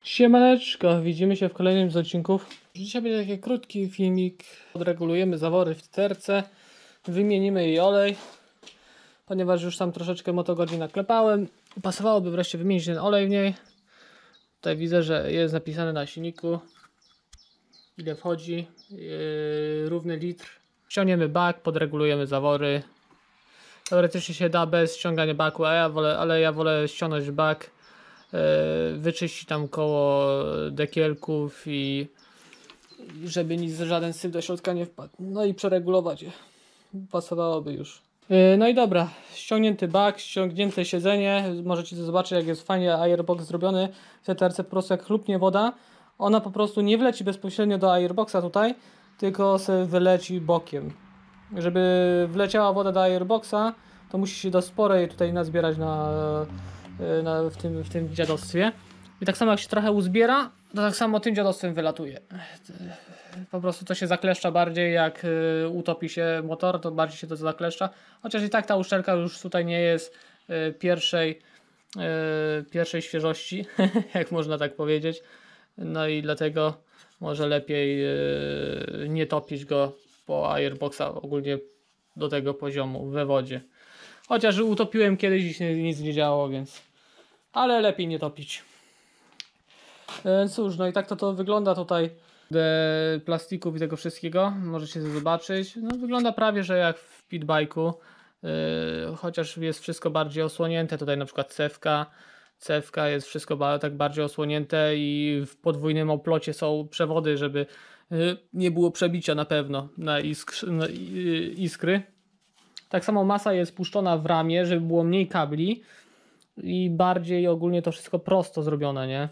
Siemaneczko, widzimy się w kolejnym z odcinków. Dzisiaj będzie taki krótki filmik. Odregulujemy zawory w terce, wymienimy jej olej, ponieważ już tam troszeczkę motogodzin naklepałem. Pasowałoby wreszcie wymienić ten olej w niej. Tutaj widzę, że jest napisane na silniku, ile wchodzi, równy litr. Ściągniemy bak, podregulujemy zawory. Teoretycznie się da bez ściągania baku, ale ja wolę ściągnąć bak, wyczyścić tam koło dekielków i żeby nic, żaden syf do środka nie wpadł. No i przeregulować je. Pasowałoby już. No i dobra, ściągnięty bak, ściągnięte siedzenie. Możecie to zobaczyć, jak jest fajnie airbox zrobiony. W tej terce po prostu jak chlupnie woda, ona po prostu nie wleci bezpośrednio do airboxa tutaj, tylko sobie wyleci bokiem. Żeby wleciała woda do airboxa, to musi się do sporej tutaj nazbierać w tym dziadostwie. I tak samo jak się trochę uzbiera, to tak samo tym dziadostwem wylatuje. Po prostu to się zakleszcza bardziej, jak utopi się motor, to bardziej się to zakleszcza. Chociaż i tak ta uszczelka już tutaj nie jest pierwszej świeżości, jak można tak powiedzieć. No i dlatego może lepiej nie topić go po airboxa ogólnie do tego poziomu we wodzie. Chociaż utopiłem kiedyś i nic nie działo, więc... Ale lepiej nie topić. Cóż, no i tak to wygląda tutaj. Plastików i tego wszystkiego. Możecie to zobaczyć. No wygląda prawie, że jak w pitbike'u. Chociaż jest wszystko bardziej osłonięte. Tutaj na przykład cewka jest wszystko tak bardziej osłonięte i w podwójnym oplocie są przewody, żeby nie było przebicia na pewno na iskry. Tak samo masa jest puszczona w ramię, żeby było mniej kabli i bardziej ogólnie to wszystko prosto zrobione, nie?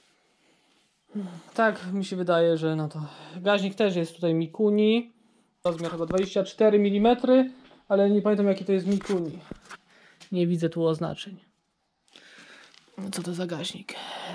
Tak mi się wydaje, że no to gaźnik też jest tutaj Mikuni, rozmiar chyba 24 mm, ale nie pamiętam jaki to jest Mikuni, nie widzę tu oznaczeń. Co to za gaźnik?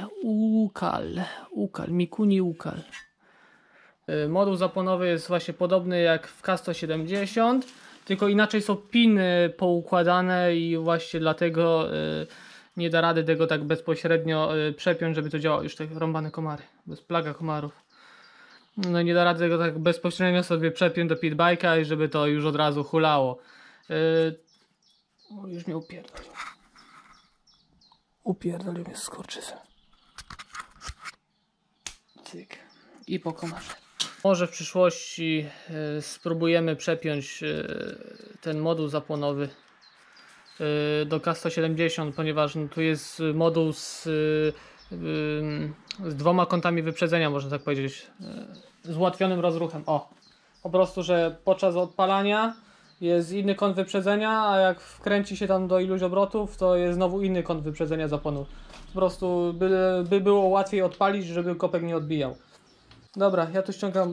Ukal, Mikuni Ukal. Moduł zapłonowy jest właśnie podobny jak w K170, tylko inaczej są piny poukładane i właśnie dlatego nie da rady tego tak bezpośrednio przepiąć, żeby to działało. Już te rąbane komary, bez plaga komarów. No nie da rady tego tak bezpośrednio sobie przepiąć do pitbike'a i żeby to już od razu hulało. Już mnie upierdolił. Upierdolił mnie skurczysem. Cyk. I po komarze. Może w przyszłości spróbujemy przepiąć ten moduł zapłonowy do K170, ponieważ no, tu jest moduł z dwoma kątami wyprzedzenia, można tak powiedzieć, z ułatwionym rozruchem. O, po prostu, że podczas odpalania jest inny kąt wyprzedzenia, a jak wkręci się tam do iluś obrotów, to jest znowu inny kąt wyprzedzenia zapłonu. Po prostu by było łatwiej odpalić, żeby kopek nie odbijał. Dobra, ja tu ściągam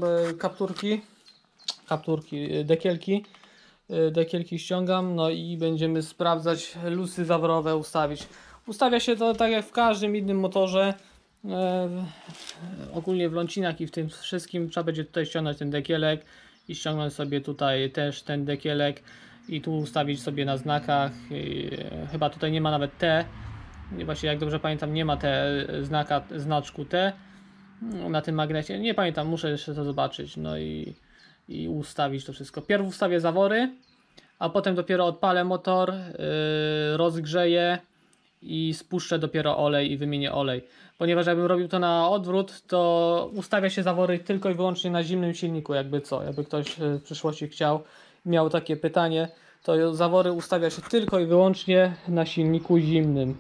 dekielki ściągam, no i będziemy sprawdzać lusy zawrowe ustawić. Ustawia się to tak jak w każdym innym motorze, ogólnie w lącinach i w tym wszystkim trzeba będzie tutaj ściągnąć ten dekielek i ściągnąć sobie tutaj też ten dekielek i tu ustawić sobie na znakach. Chyba tutaj nie ma nawet T, właśnie jak dobrze pamiętam nie ma znaczku T na tym magnecie, nie pamiętam, muszę jeszcze to zobaczyć, no i ustawić to wszystko. Pierw ustawię zawory, a potem dopiero odpalę motor, rozgrzeję i spuszczę dopiero olej i wymienię olej. Ponieważ jakbym robił to na odwrót, to ustawia się zawory tylko i wyłącznie na zimnym silniku, jakby ktoś w przyszłości miał takie pytanie, to zawory ustawia się tylko i wyłącznie na silniku zimnym.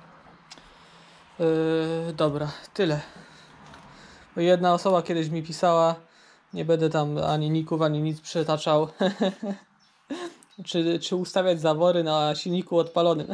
Dobra, tyle. Jedna osoba kiedyś mi pisała, nie będę tam ani ników, ani nic przytaczał, czy ustawiać zawory na silniku odpalonym.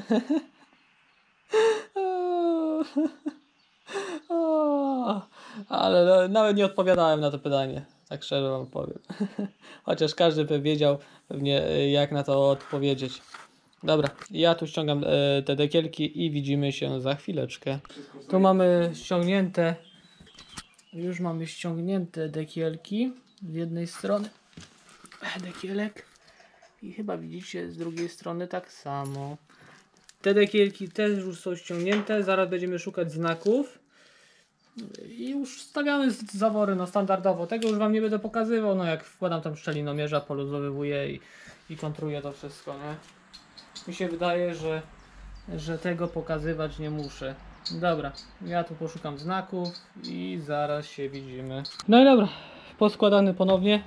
Ale no, nawet nie odpowiadałem na to pytanie, tak szczerze wam powiem. Chociaż każdy by wiedział pewnie jak na to odpowiedzieć. Dobra, ja tu ściągam te dekielki i widzimy się za chwileczkę. Tu mamy ściągnięte... Już mamy ściągnięte dekielki z jednej strony, dekielek i chyba widzicie z drugiej strony tak samo. Te dekielki też już są ściągnięte, zaraz będziemy szukać znaków I już stawiamy zawory standardowo. Tego już wam nie będę pokazywał, jak wkładam tam szczelinomierza, poluzowywuję i kontruję to wszystko, nie? Mi się wydaje, że tego pokazywać nie muszę. Dobra, ja tu poszukam znaków i zaraz się widzimy. No i dobra, poskładany ponownie.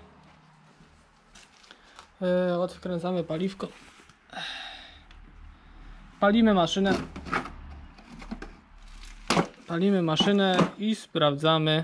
Odkręcamy paliwko. Palimy maszynę. Palimy maszynę i sprawdzamy.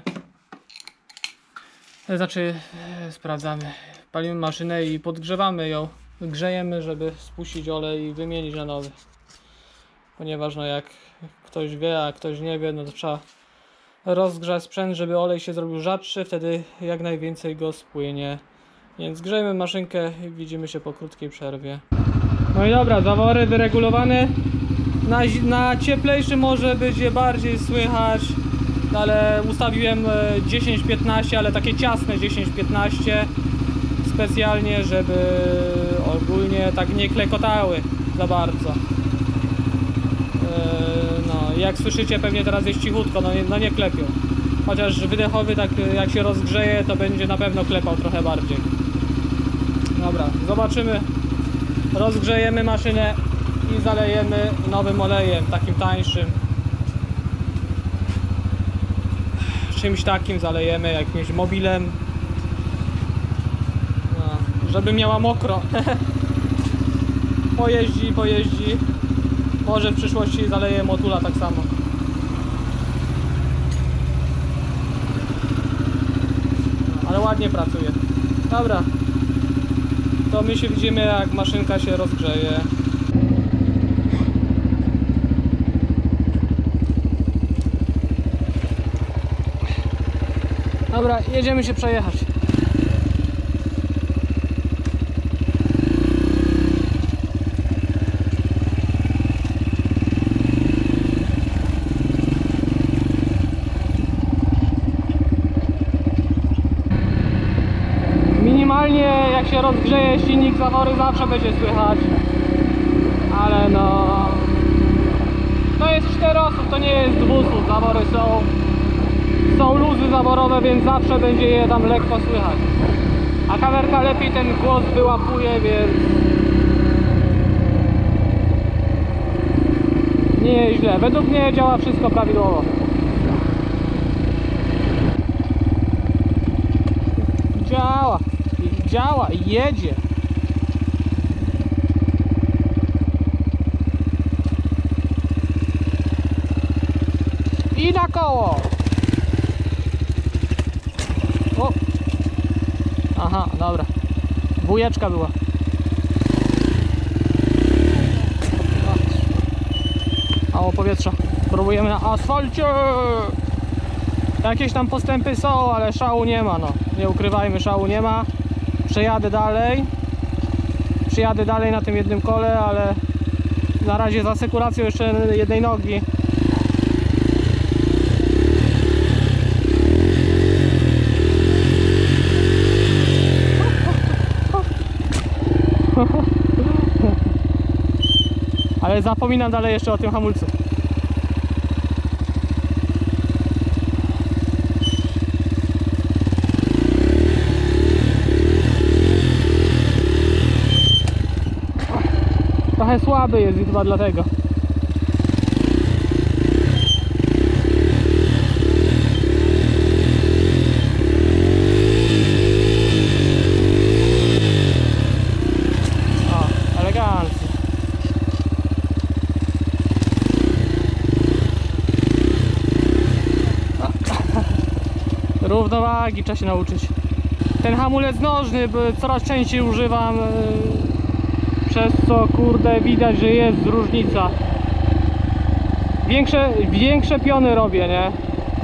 Sprawdzamy. Palimy maszynę i podgrzewamy ją. Grzejemy, żeby spuścić olej i wymienić na nowy. Ponieważ jak ktoś wie, a ktoś nie wie, to trzeba rozgrzać sprzęt, żeby olej się zrobił rzadszy, wtedy jak najwięcej go spłynie. Więc grzejmy maszynkę i widzimy się po krótkiej przerwie. No i dobra, zawory wyregulowane. Na cieplejszy może być je bardziej słychać, ale ustawiłem 10-15, ale takie ciasne 10-15 specjalnie, żeby ogólnie tak nie klekotały za bardzo. No, jak słyszycie, pewnie teraz jest cichutko, no nie klepią. Chociaż wydechowy, tak jak się rozgrzeje, to będzie na pewno klepał trochę bardziej. Dobra, zobaczymy. Rozgrzejemy maszynę i zalejemy nowym olejem, takim tańszym. Czymś takim zalejemy, jakimś mobilem. No, żeby miała mokro. Pojeździ. Może w przyszłości zaleję Motula tak samo. No, ale ładnie pracuje. Dobra. To my się widzimy, jak maszynka się rozgrzeje. Dobra, jedziemy się przejechać. Minimalnie jak się rozgrzeje silnik, zawory zawsze będzie słychać. Ale to jest 4 osób, to nie jest 200, zawory są luzy zaworowe, więc zawsze będzie je tam lekko słychać. A kamerka lepiej ten głos wyłapuje, więc nie jest źle. Według mnie działa wszystko prawidłowo. Działa i jedzie. I na koło. O. Aha, dobra. Dwójeczka była. Mało powietrza. Próbujemy na asfalcie. Jakieś tam postępy są, ale szału nie ma, nie ukrywajmy, szału nie ma. Przyjadę dalej na tym jednym kole, ale na razie z asekuracją jeszcze jednej nogi. Ale zapominam dalej jeszcze o tym hamulcu. Trochę słaby jest i chyba dlatego. O, elegancko. Równowagi trzeba się nauczyć. Ten hamulec nożny coraz częściej używam, przez co kurde widać, że jest różnica. Większe piony robię, nie?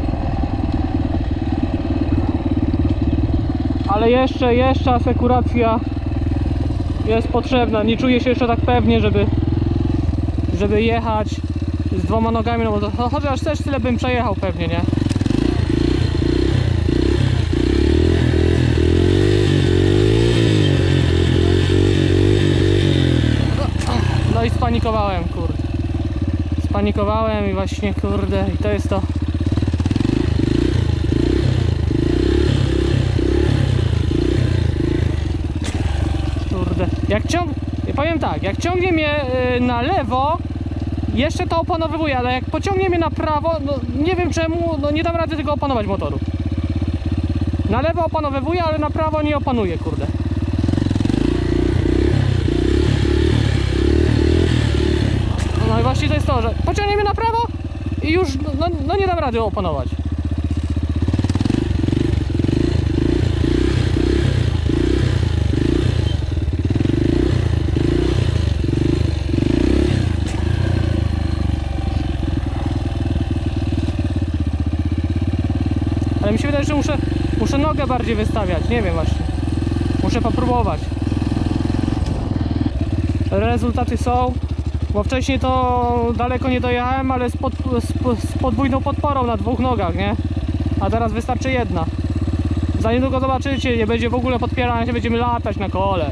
Ale jeszcze asekuracja jest potrzebna. Nie czuję się jeszcze tak pewnie, żeby jechać z 2 nogami, no bo to, chociaż też tyle bym przejechał pewnie, nie? No i spanikowałem, kurde. Spanikowałem i właśnie, kurde, i to jest to. powiem tak, jak ciągnie mnie na lewo, jeszcze to opanowywuję, ale jak pociągnie mnie na prawo, no nie wiem czemu, no nie dam rady tego opanować motoru. Na lewo opanowywuję, ale na prawo nie opanuję, kurde. No i właśnie to jest to, że pociągnie mnie na prawo i już no nie dam rady opanować. Ale mi się wydaje, że muszę nogę bardziej wystawiać, nie wiem właśnie. Muszę popróbować. Rezultaty są, bo wcześniej to daleko nie dojechałem, ale z podwójną podporą na dwóch nogach, nie? A teraz wystarczy jedna. Za niedługo zobaczycie, nie będzie w ogóle podpierania, będziemy latać na kole.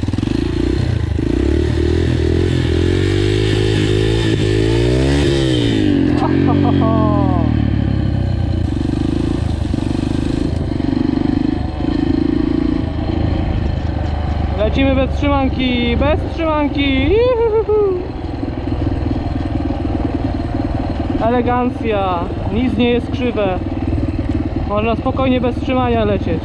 Lecimy bez trzymanki, bez trzymanki. Elegancja, nic nie jest krzywe. Można spokojnie bez trzymania lecieć.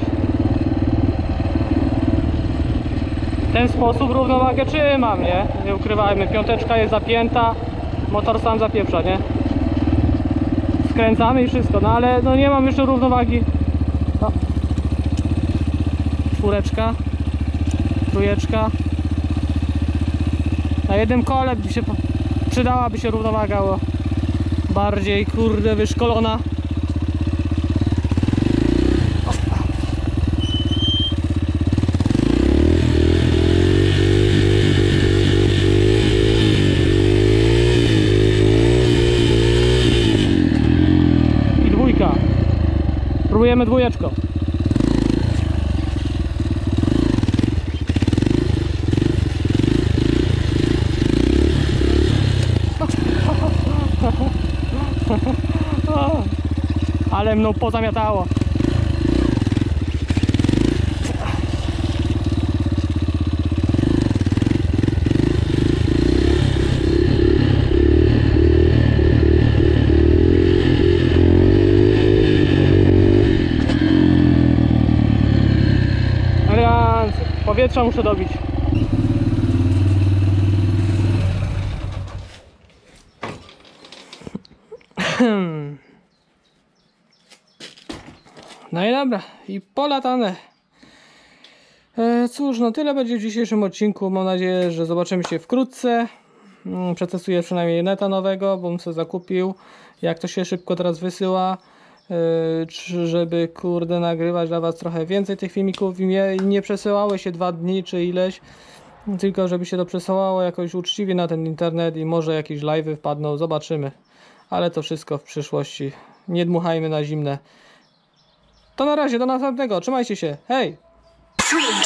W ten sposób równowagę trzymam, nie? Nie ukrywajmy, piąteczka jest zapięta, motor sam zapieprza, nie? Skręcamy i wszystko, no ale no nie mam jeszcze równowagi. No. Czwóreczka. Trójeczka. Na jednym kole by się przydałaby się równowaga bardziej, kurde, wyszkolona. I dwójka. Próbujemy dwójeczką. Ale mną pozamiatało. Elegancko. Powietrza muszę dobić. No i dobra, i polatane. Cóż, no tyle będzie w dzisiejszym odcinku. Mam nadzieję, że zobaczymy się wkrótce. Przetestuję przynajmniej neta nowego, bo bym sobie zakupił. Jak to się szybko teraz wysyła, żeby kurde nagrywać dla was trochę więcej tych filmików i nie przesyłały się 2 dni czy ileś, tylko żeby się to przesyłało jakoś uczciwie na ten internet i może jakieś live'y wpadną, zobaczymy. Ale to wszystko w przyszłości. Nie dmuchajmy na zimne. To na razie, do następnego. Trzymajcie się. Hej!